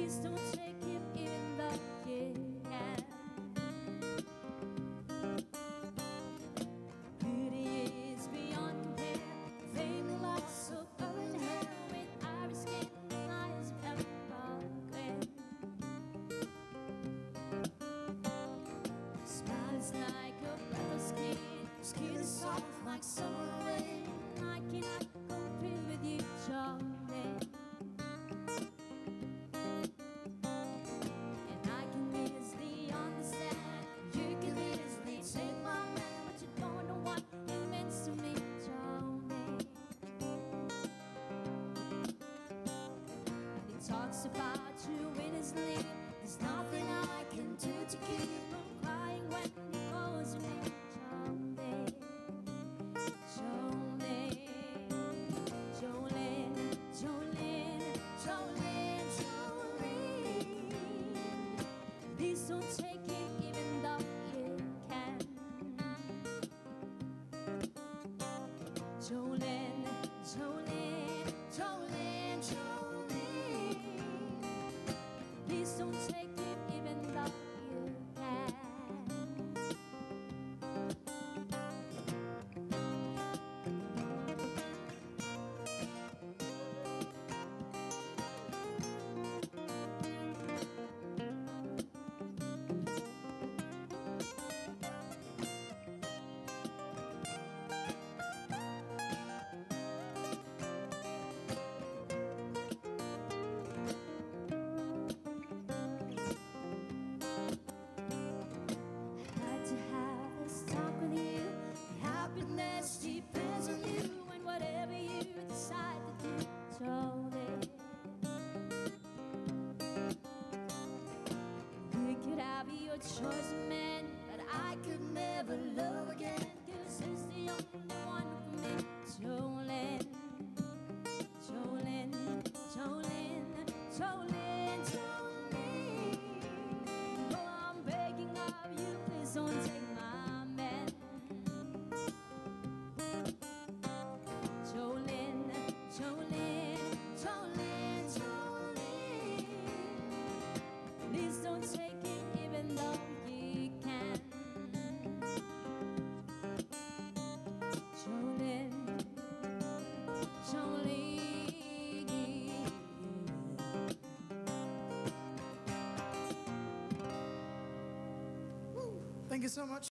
Please don't take him even though you can. Beauty is beyond compare. Fame locks of golden hair with iris skin and eyes of emerald green. Smile is like a breath of skin. Skin is soft like summer rain. I cannot compare with you, Jolene. And I can easily understand. You can easily take my man, but you don't know what it means to me, Jolene. And he talks about you in his sleep. There's nothing I can do to keep from crying when he calls me, Jolene. Please don't take it even though you can. Jolene, Jolene, Jolene, Jolene. Please don't take it even though you can. Happiness depends on you and whatever you decide to do, Jolene. You could have your choice of men, but I could never love again, 'cause he's the only one for me, Jolene. Jolene, Jolene, Jolene, Jolene. Oh, I'm begging of you, please don't take my man. Jolene, Jolene, Jolene, Jolene. Please don't take it even though you can. Jolene, Jolene. Thank you so much.